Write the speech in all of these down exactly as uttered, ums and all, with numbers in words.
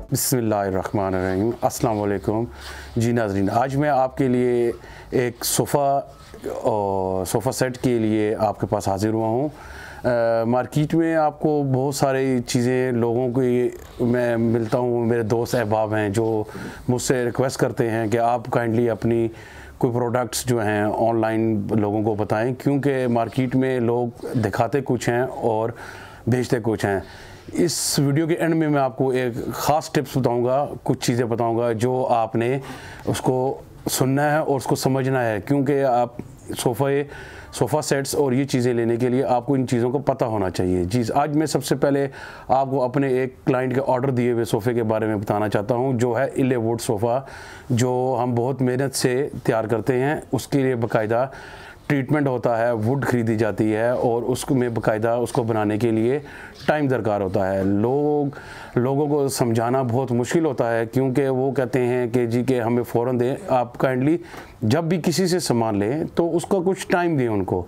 बिस्मिल्लाहिर्रहमानिर्रहीम, अस्सलाम वालेकुम जी नाज़रीन। आज मैं आपके लिए एक सोफ़ा और सोफ़ा सेट के लिए आपके पास हाज़िर हुआ हूँ। मार्केट में आपको बहुत सारी चीज़ें लोगों की मैं मिलता हूँ, मेरे दोस्त अहबाब हैं जो मुझसे रिक्वेस्ट करते हैं कि आप काइंडली अपनी कोई प्रोडक्ट्स जो हैं ऑनलाइन लोगों को बताएं, क्योंकि मार्केट में लोग दिखाते कुछ हैं और भेजते कुछ हैं। इस वीडियो के एंड में मैं आपको एक ख़ास टिप्स बताऊंगा, कुछ चीज़ें बताऊंगा जो आपने उसको सुनना है और उसको समझना है, क्योंकि आप सोफ़े सोफ़ा सेट्स और ये चीज़ें लेने के लिए आपको इन चीज़ों को पता होना चाहिए। जी, आज मैं सबसे पहले आपको अपने एक क्लाइंट के ऑर्डर दिए हुए सोफ़े के बारे में बताना चाहता हूँ, जो है इले वुड सोफ़ा, जो हम बहुत मेहनत से तैयार करते हैं। उसके लिए बाकायदा ट्रीटमेंट होता है, वुड ख़रीदी जाती है और उसको में बाकायदा उसको बनाने के लिए टाइम दरकार होता है। लोग लोगों को समझाना बहुत मुश्किल होता है, क्योंकि वो कहते हैं कि जी के हमें फ़ौरन दें। आप काइंडली जब भी किसी से सामान लें तो उसका कुछ टाइम दें उनको।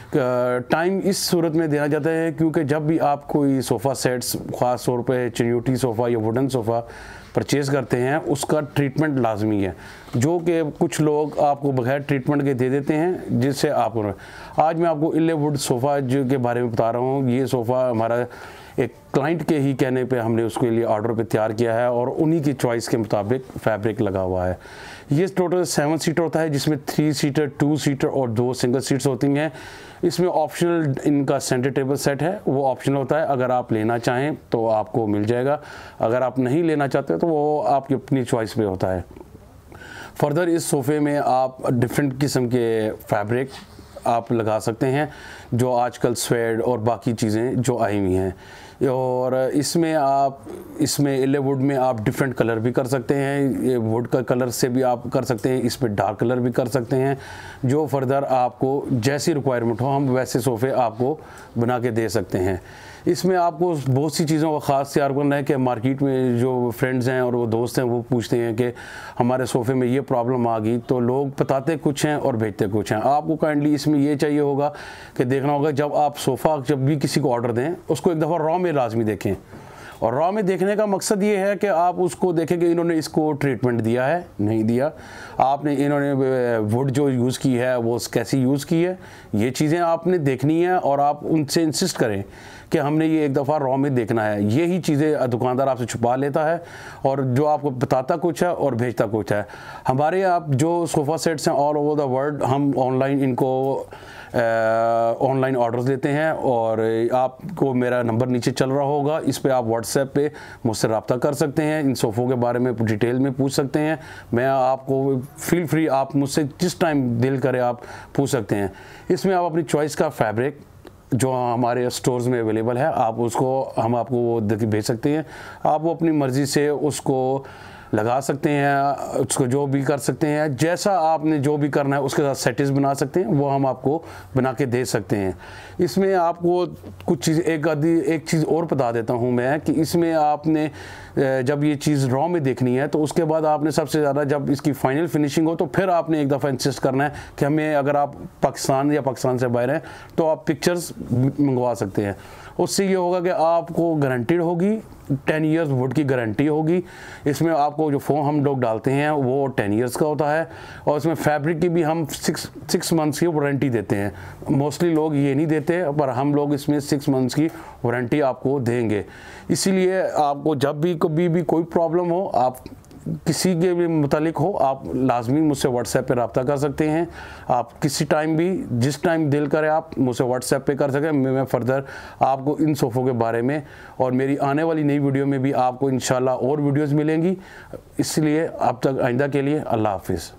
टाइम इस सूरत में देना जाता है क्योंकि जब भी आप कोई सोफ़ा सेट्स, ख़ास तौर पे चिन्यूटी सोफ़ा या वुडन सोफ़ा परचेज़ करते हैं, उसका ट्रीटमेंट लाजमी है, जो कि कुछ लोग आपको बगैर ट्रीटमेंट के दे देते हैं, जिससे आपको। आज मैं आपको इले वुड सोफ़ा जो के बारे में बता रहा हूँ। ये सोफ़ा हमारा एक क्लाइंट के ही कहने पे हमने उसके लिए ऑर्डर पे तैयार किया है और उन्हीं की चॉइस के मुताबिक फैब्रिक लगा हुआ है। ये टोटल सेवन सीटर होता है, जिसमें थ्री सीटर, टू सीटर और दो सिंगल सीट्स होती हैं। इसमें ऑप्शनल इनका सेंटर टेबल सेट है, वो ऑप्शनल होता है। अगर आप लेना चाहें तो आपको मिल जाएगा, अगर आप नहीं लेना चाहते तो वो आपकी अपनी चॉइस पे होता है। फर्दर इस सोफ़े में आप डिफरेंट किस्म के फैब्रिक आप लगा सकते हैं, जो आजकल स्वेड और बाकी चीज़ें जो आई हुई हैं। और इसमें आप इसमें इले वुड में आप डिफरेंट कलर भी कर सकते हैं। ये वुड का कलर से भी आप कर सकते हैं, इसमें डार्क कलर भी कर सकते हैं। जो फर्दर आपको जैसी रिक्वायरमेंट हो, हम वैसे सोफ़े आपको बना के दे सकते हैं। इसमें आपको बहुत सी चीज़ों का ख़ास तैयार करना है कि मार्केट में जो फ्रेंड्स हैं और वो दोस्त हैं वो पूछते हैं कि हमारे सोफ़े में ये प्रॉब्लम आ गई, तो लोग बताते कुछ हैं और भेजते कुछ हैं। आपको काइंडली इसमें ये चाहिए होगा कि देखना होगा, जब आप सोफ़ा जब भी किसी को ऑर्डर दें, उसको एक दफ़ा रॉ में लाजमी देखें। और रॉ में देखने का मकसद ये है कि आप उसको देखें कि इन्होंने इसको ट्रीटमेंट दिया है, नहीं दिया, आपने इन्होंने वुड जो यूज़ की है वो कैसी यूज़ की है, ये चीज़ें आपने देखनी है। और आप उनसे इंसिस्ट करें कि हमने ये एक दफ़ा रॉ में देखना है। यही चीज़ें दुकानदार आपसे छुपा लेता है और जो आपको बताता कुछ है और भेजता कुछ है। हमारे आप जो सोफ़ा सेट्स हैं ऑल ओवर द वर्ल्ड, हम ऑनलाइन इनको ऑनलाइन ऑर्डर्स देते हैं। और आपको मेरा नंबर नीचे चल रहा होगा, इस पे आप व्हाट्सएप पे मुझसे रब्ता कर सकते हैं, इन सोफ़ों के बारे में डिटेल में पूछ सकते हैं। मैं आपको फील फ्री, आप मुझसे जिस टाइम दिल करे आप पूछ सकते हैं। इसमें आप अपनी चॉइस का फैब्रिक जो हमारे स्टोर्स में अवेलेबल है, आप उसको हम आपको वो भेज सकते हैं। आप वो अपनी मर्ज़ी से उसको लगा सकते हैं, उसको जो भी कर सकते हैं, जैसा आपने जो भी करना है उसके साथ सेटिंग्स बना सकते हैं, वो हम आपको बना के दे सकते हैं। इसमें आपको कुछ चीज़ एक आदि एक चीज़ और बता देता हूं मैं कि इसमें आपने जब ये चीज़ रॉ में देखनी है तो उसके बाद आपने सबसे ज़्यादा जब इसकी फ़ाइनल फिनिशिंग हो तो फिर आपने एक दफ़ा इंसिस्ट करना है कि हमें, अगर आप पाकिस्तान या पाकिस्तान से बाहर हैं तो आप पिक्चर्स मंगवा सकते हैं। उससे ये होगा कि आपको गारंटीड होगी, टेन इयर्स वुड की गारंटी होगी। इसमें आपको जो फोम हम लोग डालते हैं वो टेन इयर्स का होता है और इसमें फैब्रिक की भी हम सिक्स सिक्स मंथ्स की वारंटी देते हैं। मोस्टली लोग ये नहीं देते, पर हम लोग इसमें सिक्स मंथ्स की वारंटी आपको देंगे। इसीलिए आपको जब भी कभी भी कोई प्रॉब्लम हो, आप किसी के भी मुतालिक हो, आप लाजमी मुझसे व्हाट्सएप पे रब्ता कर सकते हैं। आप किसी टाइम भी, जिस टाइम दिल करे, आप मुझसे व्हाट्सएप पे कर सकें। मैं फर्दर आपको इन सोफ़ों के बारे में और मेरी आने वाली नई वीडियो में भी आपको इंशाल्लाह और वीडियोज़ मिलेंगी। इसलिए अब तक आइंदा के लिए अल्लाह हाफिज़।